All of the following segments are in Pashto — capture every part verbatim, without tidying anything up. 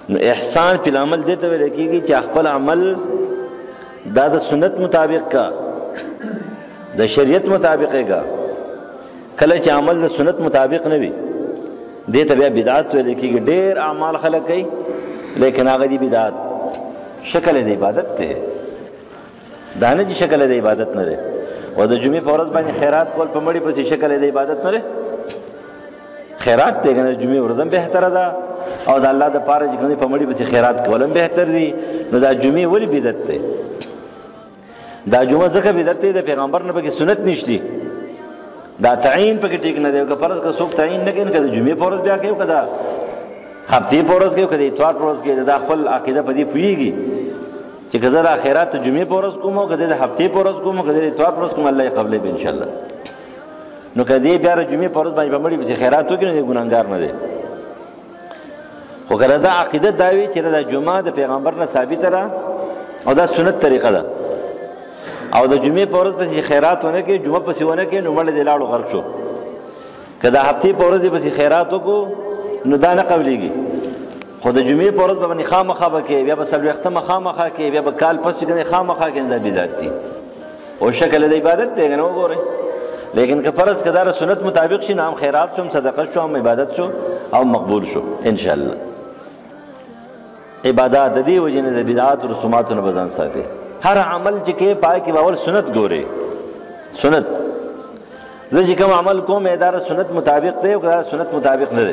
نو احسان پی العمل دیتا ہوئے لکھی گی چاہ خپل عمل دا دا سنت مطابق کا دا شریعت مطابق کا کله چې عمل د سنت مطابق نه وي دې ته بیا بدعت ویل کېږي. ډېر اعمال خلک کوي لیکن هغه دي بدعت، شکل د عبادت دی، دا نه چې شکل د عبادت نه دی. او د جمعې په ورځ باندې خیرات کول په مړي پسې شکل د عبادت نه دی، خیرات دی کنه. جمعې ورځ هم بهتره ده او د الله د پاره چې کنه په مړي پسې خیرات کول هم بهتر دي. نو دا جمعې ولې بدعت دی؟ دا جمعه ځکه بدعت دی د پیغمبر نه پکې سنت نشتی، دا تعین پکې ټیک نه دی. که فرض که څوک تعین نه کوي نو که د جمعې په ورځ بیا کوي، که د هفتې په ورځ کوي، که د اتوار په ورځ کوي، دا خپل عقیده په دې پوهېږي چې که زه د خیرات د جمعې په ورځ کوم او که زه د هفتې په ورځ کوم او که زه د اتوار په ورځ کوم، الله یې قبلوي به انشاءالله. نو که دې بیا د جمعې په ورځ باندې په مړي پسې خیرات وکړي نو دې ګناهګار نه دی. خو که دا عقیده دا وي چې دا جمعه د پیغمبر نه ثابته ده او دا سنت طریقه ده او د جمعې په ورځ پسې خیرات ونه کې، جمعه پسې ونه کې، نو مړی دې لاړو غرق شو. که د هفتې په ورځ پسې خیرات وکړو نو دا نه قبلېږي. خو د جمعې په ورځ به باندې خامخا به کوې، بیا به څلوېښتمه خامخا کوې، بیا به کال پس چې کوې خامخا کوې، دا بدعت دي او شکل د عبادت دی که نه وګورئ. لیکن که فرض که دا د سنت مطابق شي نو هم خیرات شو، هم صدقه شو، هم عبادت شو او مقبول شو انشاءالله. عبادات د دې وجې نه د بدعات او رسوماتو نه به ځان ساتي. ہر عمل چې کې پای کې باول سنت ګوري، سنت. زه چې کوم عمل کوم اداره سنت مطابق دی او که سنت مطابق نه دی.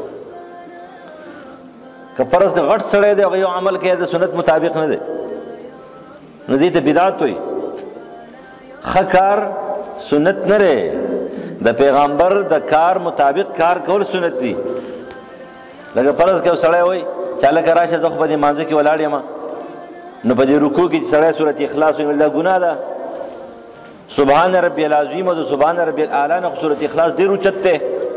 که فرض که غټ سړی دی او یو عمل کې د سنت مطابق نه دی نو دې ته بدعت وایي. ښه کار سنت نه دی، د پیغمبر د کار مطابق کار کول سنت دی. لکه فرض که یو سړی وایي چې هلکه راشه زه خو په دې مانځه کې ولاړ یم، نو په دې رکوع کې چې سړی صورت اخلاص وایي دا ګناه ده. سبحان ربی العظیم او سبحان ربی الاعلی نه صورت اخلاص ډېر اوچت دی.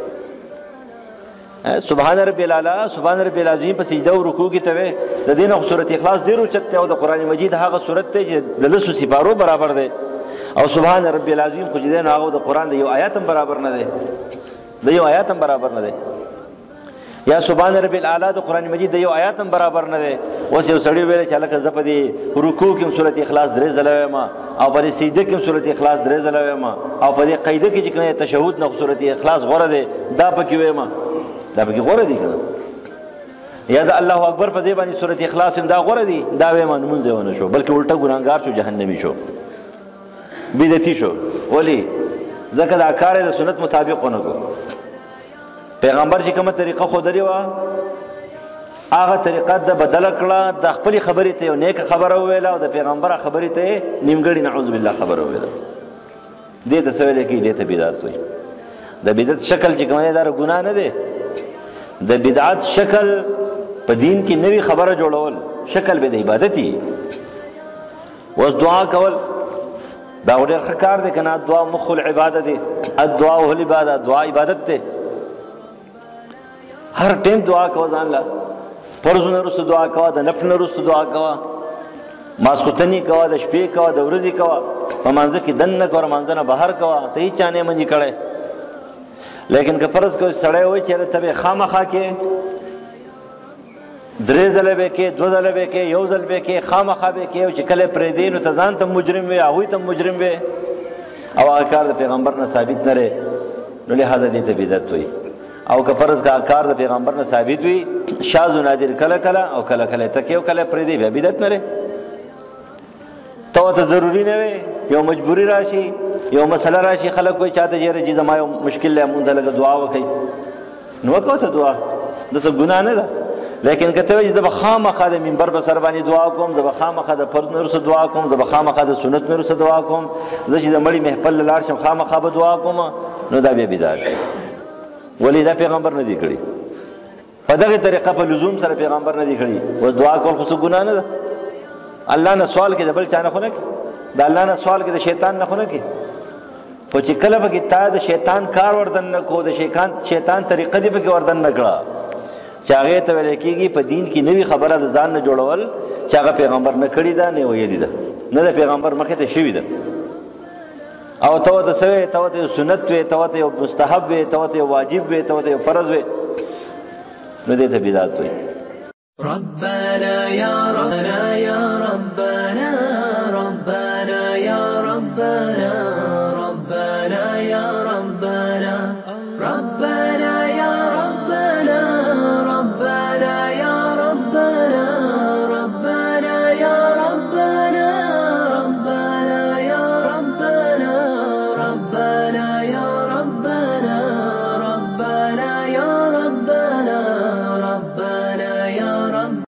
سبحان ربی الاعلی، سبحان ربی العظیم په سجده او رکوع کې ته وایي، د دې نه صورت اخلاص ډېر اوچت دی او د قرآن مجید هغه صورت دی چې د لسو سپارو برابر دی. او سبحان ربی العظیم خو چې دی نو هغه د قرآن د یو آیات هم برابر نه دی، د یو آیات هم برابر نه دی. یا سبحان ربی الاعلی د قرآن مجید د یو آیات هم برابر نه دی. اوس یو سړی ویلی چې هلکه زه په دې رکوع کې هم صورت اخلاص درې ځله وایم او په دې سجده کې هم صورت اخلاص درې ځله وایم او په دې قیده کې چې کوم تشهد نه صورت اخلاص غوره دی دا پکې وایم، دا پکې غوره دی که نه؟ یا د الله اکبر په ځای باندې صورت اخلاص هم دا غوره دی، دا وایم نو مونځ یې ونه شو بلکې الټه ګناهګار شو، جهنمي شو، بدعتي شو. ولې؟ ځکه دا کار یې د سنت مطابق ونه کړو. پیغمبر چې کومه طریقه ښودلې وه هغه طریقه د بدله کړه، د خپلې خبرې ته یو نیکه خبره وویله او د پیغمبر خبرې ته یې نیمګړې نعوذ بالله خبره وویله. دې ته څه ویلی کېږي؟ دې ته بدعت وایي. د بدعت شکل چې کوم دی دا ګناه نه دی. د بدعت شکل په دین کې نوې خبره جوړول شکل به د عبادت وي. اوس دعا کول دا ډېر ښه کار دی که نه؟ دعا مخ العبادت دی، الدعا هو العبادت، دعا عبادت دی. هر ټیم دعا کوه ځان له، فرضونه وروسته دعا کوه، د نفل نه وروسته دعا کوه، ماسخوتنې کوه، د شپې کوه، د ورځې کوه، په مانځه کې دننه کوه، مانځه نه بهر کوه، ته هېڅ چا نه یې منع کړی. لیکن که فرض کوه سړی وایي چې ته به یې خامخا کې درې ځله به کې، دوه ځله به کې، یو ځل به کې، خامخا به کې، او چې کله پرېږدې نو ته ځان ته مجرم وې، هغوی ته مجرم وې او هغه کار د پیغمبر نه ثابت نه دی، نو لهذا دې ته بدعت وایي. او که فرض کا کار د پیغمبر نه ثابت وي شاذ و نادر کله کله او کله کله تکي او کله پرې دی بیا بدعت نه لري. ته ته ضروري نه وي یو مجبوری راشي یو مسله راشي خلک کوئی چاته جره چې زما یو مشکل له مونږ لګه دعا وکي نو وکړه ته دعا دته ګناه نه ده. لیکن کته وي چې بخامخه د منبر په سر باندې دعا کوم، زه بخامخه د فرض نور سره دعا کوم، زه بخامخه د سنت نور سره دعا کوم، زه چې د مړي محفل لاړ شم خامخه به دعا کوم، نو دا بیا بدعت. ولی دا پیغمبر نه دی کړی، په دغه طریقه په لزوم سره پیغمبر نه دی کړی. اوس دعا کول خو څه ګناه نه ده؟ الله نه سوال کې د بل چا نه خو نه کوي، د الله نه سوال کې د شیطان نه خو نه کوي. خو چې کله پکې تا د شیطان کار وردن نه کو، د شیطان شیطان طریقه دې پکې وردن نه کړه چې هغې ته ویلی کېږي په دین کې نوي خبره د ځان نه جوړول چې هغه پیغمبر نه کړې ده، نه ویلې ده، نه د پیغمبر مخې ته شوي ده. او ته ورته څه وې؟ ته ورته یو سنت وې، ته ورته یو مستحب وې، ته ورته یو واجب وې، ته ورته یو فرض وې، نو دې ته بدعت وایي. ربنا يا ربنا يا ربنا